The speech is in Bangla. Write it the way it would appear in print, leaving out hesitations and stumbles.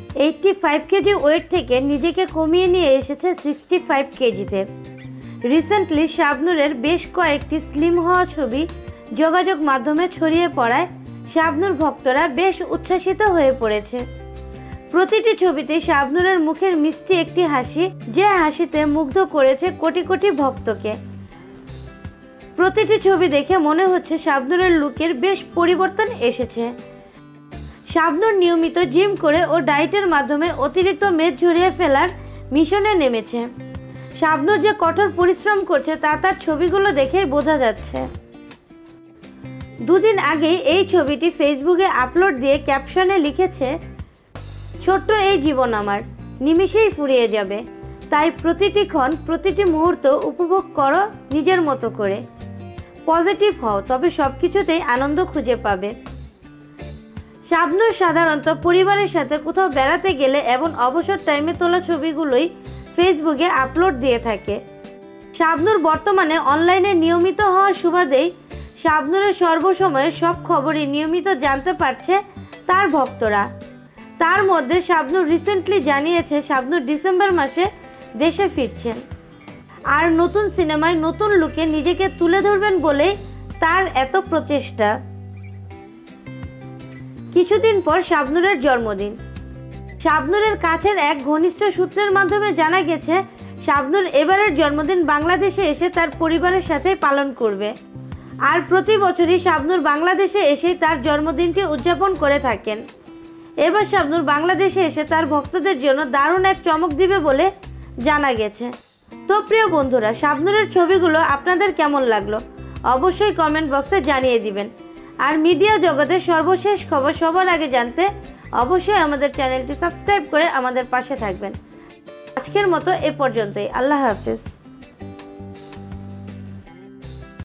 85 কেজি ওয়েট থেকে নিজেকে কমিয়ে নিয়ে এসেছে 65 কেজিতে। রিসেন্টলি শাবনূরের বেশ কয়েকটি স্লিম হওয়া ছবি যোগাযোগ মাধ্যমে ছড়িয়ে পড়ায় শাবনূর ভক্তরা বেশ উচ্ছ্বাসিত হয়ে পড়েছে। প্রতিটি ছবিতে শাবনূরের মুখের মিষ্টি একটি হাসি, যে হাসিতে মুগ্ধ করেছে কোটি কোটি ভক্তকে। প্রতিটি ছবি দেখে মনে হচ্ছে শাবনূরের লুকের বেশ পরিবর্তন এসেছে। শাবনূর নিয়মিত জিম করে ও ডায়েটের মাধ্যমে অতিরিক্ত মেদ ঝরিয়ে ফেলার মিশনে নেমেছে। শাবনূর যে কঠোর পরিশ্রম করছে তা তার ছবিগুলো দেখেই বোঝা যাচ্ছে। দুদিন আগেই এই ছবিটি ফেসবুকে আপলোড দিয়ে ক্যাপশনে লিখেছে, ছোট্ট এই জীবন আমার নিমিষেই ফুরিয়ে যাবে, তাই প্রতিটি ক্ষণ প্রতিটি মুহূর্ত উপভোগ করো নিজের মতো করে। পজিটিভ হও, তবে সব কিছুতেই আনন্দ খুঁজে পাবে। শাবনূর সাধারণত পরিবারের সাথে কোথাও বেড়াতে গেলে এবং অবসর টাইমে তোলা ছবিগুলোই ফেসবুকে আপলোড দিয়ে থাকে। শাবনূর বর্তমানে অনলাইনে নিয়মিত হওয়ার সুবাদেই শাবনূরের সর্বসময়ের সব খবরই নিয়মিত জানতে পারছে তার ভক্তরা। তার মধ্যে শাবনূর রিসেন্টলি জানিয়েছে শাবনূর ডিসেম্বর মাসে দেশে ফিরছেন, আর নতুন সিনেমায় নতুন লুকে নিজেকে তুলে ধরবেন বলেই তার এত প্রচেষ্টা। কিছুদিন পর শাবনূরের জন্মদিন। শাবনূরের কাছের এক ঘনিষ্ঠ সূত্রের মাধ্যমে জানা গেছে শাবনূর এবারের জন্মদিন বাংলাদেশে এসে তার পরিবারের সাথে পালন করবে। আর প্রতি বছরই শাবনূর বাংলাদেশে এসেই তার জন্মদিনটি উদযাপন করে থাকেন। এবার শাবনূর বাংলাদেশে এসে তার ভক্তদের জন্য দারুণ এক চমক দিবে বলে জানা গেছে। তো প্রিয় বন্ধুরা, শাবনূরের ছবিগুলো আপনাদের কেমন লাগলো অবশ্যই কমেন্ট বক্সে জানিয়ে দিবেন। আর মিডিয়া জগতের সর্বশেষ খবর সবার আগে জানতে অবশ্যই আমাদের চ্যানেলটি সাবস্ক্রাইব করে আমাদের পাশে থাকবেন। আজকের মতো এ পর্যন্তই। আল্লাহ হাফেজ।